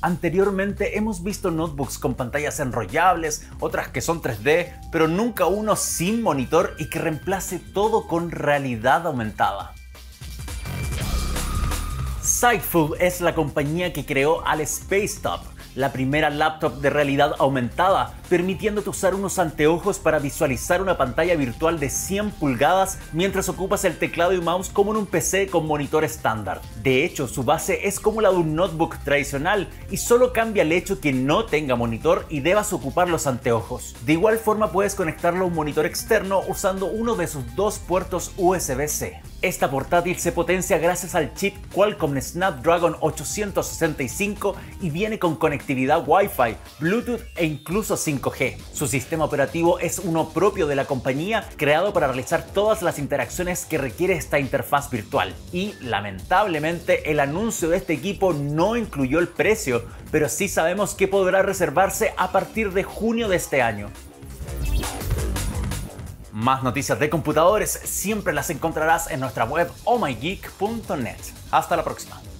Anteriormente hemos visto notebooks con pantallas enrollables, otras que son 3D, pero nunca uno sin monitor y que reemplace todo con realidad aumentada. Sightful es la compañía que creó al Spacetop, la primera laptop de realidad aumentada, permitiéndote usar unos anteojos para visualizar una pantalla virtual de 100 pulgadas mientras ocupas el teclado y mouse como en un PC con monitor estándar. De hecho, su base es como la de un notebook tradicional y solo cambia el hecho que no tenga monitor y debas ocupar los anteojos. De igual forma puedes conectarlo a un monitor externo usando uno de sus dos puertos USB-C. Esta portátil se potencia gracias al chip Qualcomm Snapdragon 865 y viene con conectividad Wi-Fi, Bluetooth e incluso 5G. Su sistema operativo es uno propio de la compañía, creado para realizar todas las interacciones que requiere esta interfaz virtual. Y lamentablemente el anuncio de este equipo no incluyó el precio, pero sí sabemos que podrá reservarse a partir de junio de este año. Más noticias de computadores siempre las encontrarás en nuestra web ohmygeek.net. Hasta la próxima.